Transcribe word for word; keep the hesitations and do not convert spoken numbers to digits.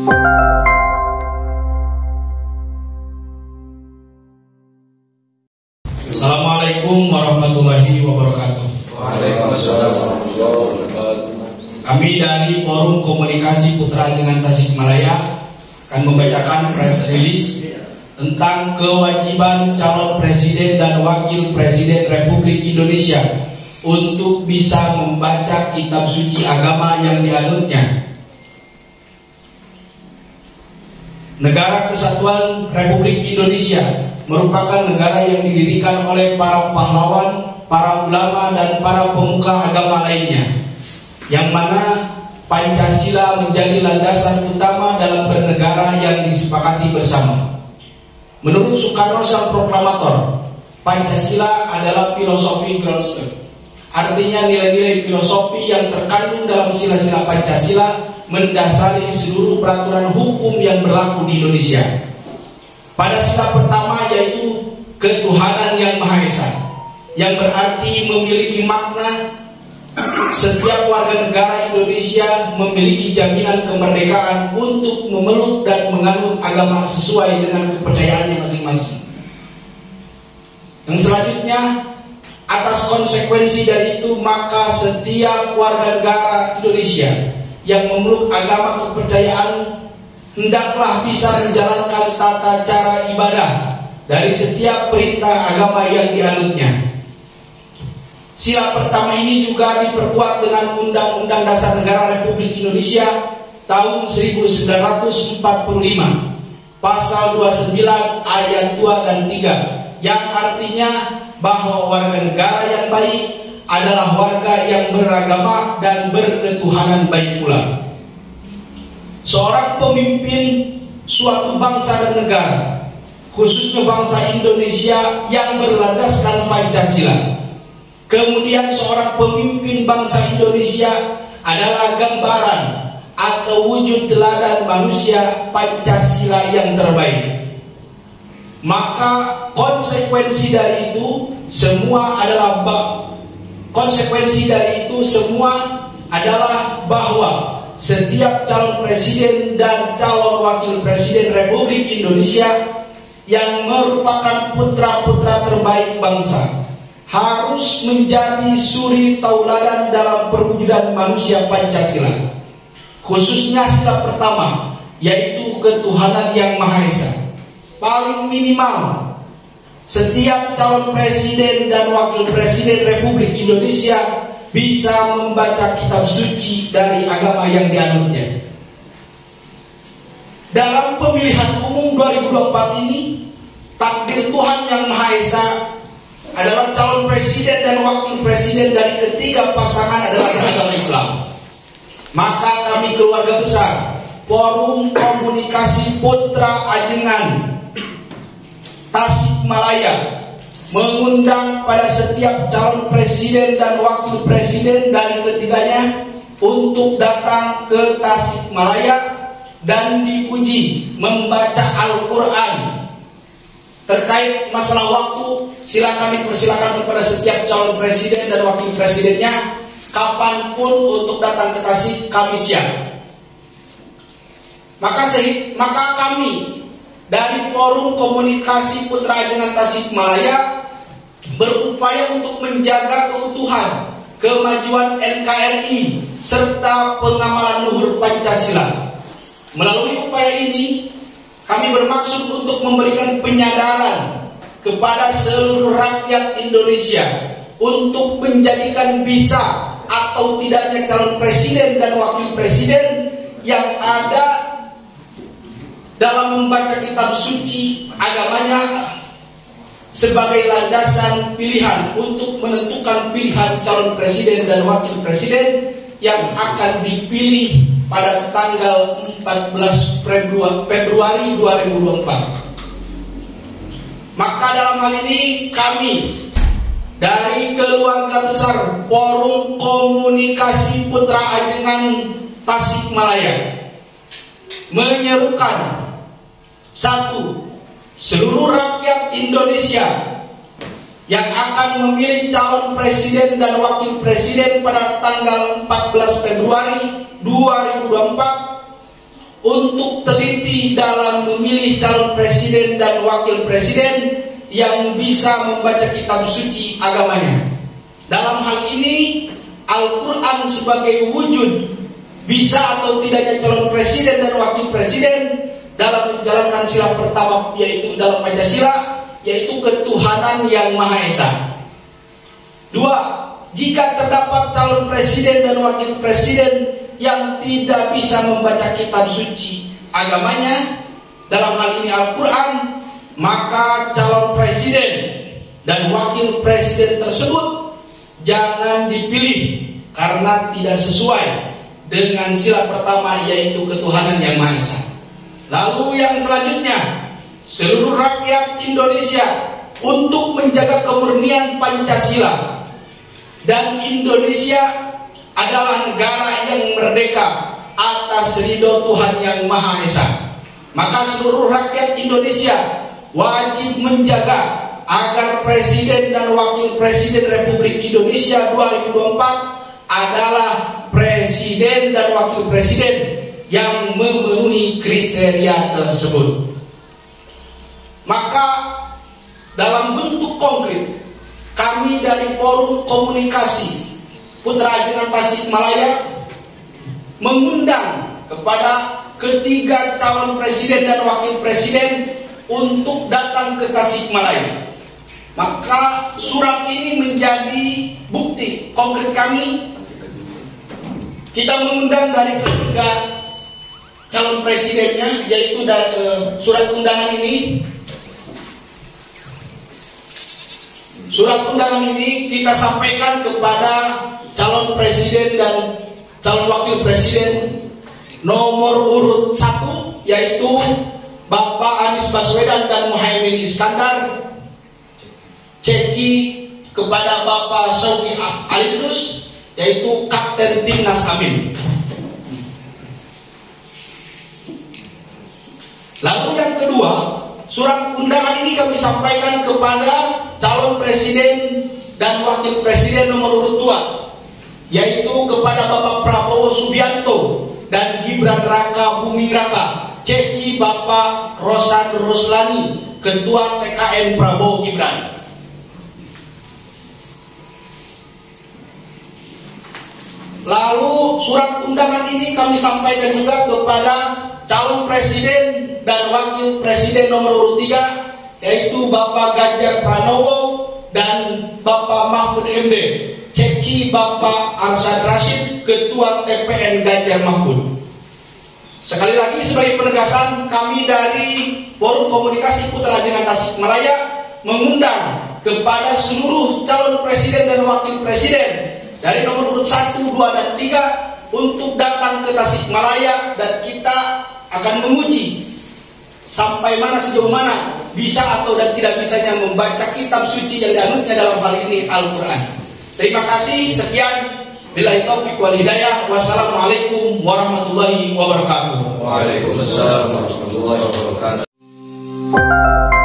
Assalamualaikum warahmatullahi wabarakatuh. Waalaikumsalam warahmatullahi wabarakatuh. Kami dari Forum Komunikasi Putra Ajengan Tasikmalaya akan membacakan press release tentang kewajiban calon presiden dan wakil presiden Republik Indonesia untuk bisa membaca kitab suci agama yang dianutnya. Negara Kesatuan Republik Indonesia merupakan negara yang didirikan oleh para pahlawan, para ulama, dan para pemuka agama lainnya, yang mana Pancasila menjadi landasan utama dalam bernegara yang disepakati bersama. Menurut Soekarno sang proklamator, Pancasila adalah filosofi Goldstone. Artinya nilai-nilai filosofi yang terkandung dalam sila-sila Pancasila mendasari seluruh peraturan hukum yang berlaku di Indonesia. Pada sila pertama yaitu ketuhanan yang Maha Esa, yang berarti memiliki makna setiap warga negara Indonesia memiliki jaminan kemerdekaan untuk memeluk dan menganut agama sesuai dengan kepercayaannya masing-masing. Yang selanjutnya, atas konsekuensi dari itu, maka setiap warga negara Indonesia yang memeluk agama kepercayaan hendaklah bisa menjalankan tata cara ibadah dari setiap perintah agama yang dianutnya. Sila pertama ini juga diperkuat dengan Undang-Undang Dasar Negara Republik Indonesia tahun seribu sembilan ratus empat puluh lima, pasal dua puluh sembilan ayat dua dan tiga, yang artinya bahwa warga negara yang baik adalah warga yang beragama dan berketuhanan baik pula. Seorang pemimpin suatu bangsa dan negara, khususnya bangsa Indonesia yang berlandaskan Pancasila, kemudian seorang pemimpin bangsa Indonesia adalah gambaran atau wujud teladan manusia Pancasila yang terbaik. Maka konsekuensi dari itu semua adalah konsekuensi dari itu semua adalah bahwa setiap calon presiden dan calon wakil presiden Republik Indonesia yang merupakan putra-putra terbaik bangsa harus menjadi suri tauladan dalam perwujudan manusia Pancasila, khususnya sila pertama yaitu ketuhanan yang Maha Esa. Paling minimal setiap calon presiden dan wakil presiden Republik Indonesia bisa membaca kitab suci dari agama yang dianutnya. Dalam pemilihan umum dua ribu dua puluh empat ini, takdir Tuhan yang Maha Esa adalah calon presiden dan wakil presiden dari ketiga pasangan adalah beragama Islam. Maka kami keluarga besar Forum Komunikasi Putra Ajengan Tasikmalaya mengundang pada setiap calon presiden dan wakil presiden dari ketiganya untuk datang ke Tasikmalaya dan diuji membaca Al-Quran. Terkait masalah waktu, silakan dipersilakan kepada setiap calon presiden dan wakil presidennya kapanpun untuk datang ke Tasik, kami siap. Maka, sehingga, maka kami dari Forum Komunikasi Putra Ajengan Tasikmalaya berupaya untuk menjaga keutuhan, kemajuan N K R I serta pengamalan luhur Pancasila. Melalui upaya ini, kami bermaksud untuk memberikan penyadaran kepada seluruh rakyat Indonesia untuk menjadikan bisa atau tidaknya calon presiden dan wakil presiden yang ada dalam membaca kitab suci agamanya sebagai landasan pilihan untuk menentukan pilihan calon presiden dan wakil presiden yang akan dipilih pada tanggal empat belas Februari dua ribu dua puluh empat. Maka dalam hal ini kami dari keluarga besar Forum Komunikasi Putra Ajengan Tasikmalaya menyerukan: satu, seluruh rakyat Indonesia yang akan memilih calon presiden dan wakil presiden pada tanggal empat belas Februari dua ribu dua puluh empat untuk teliti dalam memilih calon presiden dan wakil presiden yang bisa membaca kitab suci agamanya. Dalam hal ini, Al-Quran sebagai wujud bisa atau tidaknya calon presiden dan wakil presiden dalam menjalankan sila pertama, yaitu dalam Pancasila, yaitu ketuhanan yang Maha Esa. Dua, jika terdapat calon presiden dan wakil presiden yang tidak bisa membaca kitab suci agamanya, dalam hal ini Al-Quran, maka calon presiden dan wakil presiden tersebut jangan dipilih karena tidak sesuai dengan sila pertama, yaitu ketuhanan yang Maha Esa. Lalu yang selanjutnya, seluruh rakyat Indonesia untuk menjaga kemurnian Pancasila, dan Indonesia adalah negara yang merdeka atas ridho Tuhan yang Maha Esa. Maka seluruh rakyat Indonesia wajib menjaga agar Presiden dan Wakil Presiden Republik Indonesia dua ribu dua puluh empat adalah Presiden dan Wakil Presiden yang memenuhi kriteria tersebut. Maka dalam bentuk konkret, kami dari Forum Komunikasi Putra Ajengan Tasikmalaya mengundang kepada ketiga calon presiden dan wakil presiden untuk datang ke Tasikmalaya. Maka surat ini menjadi bukti konkret kami. Kita mengundang dari ketiga calon presidennya, yaitu dari uh, surat undangan ini. Surat undangan ini kita sampaikan kepada calon presiden dan calon wakil presiden nomor urut satu, yaitu Bapak Anies Baswedan dan Muhaimin Iskandar. Ceki kepada Bapak Syauqi Alidrus, yaitu Kapten Timnas Amin. Lalu yang kedua, surat undangan ini kami sampaikan kepada calon presiden dan wakil presiden nomor urut dua, yaitu kepada Bapak Prabowo Subianto dan Gibran Raka Buming Raka. Ceki Bapak Rosan Roslani, Ketua T K N Prabowo Gibran. Lalu surat undangan ini kami sampaikan juga kepada calon presiden dan wakil presiden nomor urut tiga, yaitu Bapak Ganjar Pranowo dan Bapak Mahfud M D. Ceki Bapak Arsyad Rashid, Ketua T P N Ganjar Mahfud. Sekali lagi sebagai penegasan, kami dari Forum Komunikasi Putra Ajengan Tasikmalaya mengundang kepada seluruh calon presiden dan wakil presiden dari nomor urut satu, dua, dan tiga untuk datang ke Tasikmalaya, dan kita akan menguji sampai mana, sejauh mana bisa atau dan tidak bisanya membaca kitab suci yang dianutnya dalam hal ini Al-Quran. Terima kasih, sekian. Billahi taufiq wal hidayah. Wassalamualaikum warahmatullahi wabarakatuh. Waalaikumsalam warahmatullahi wabarakatuh.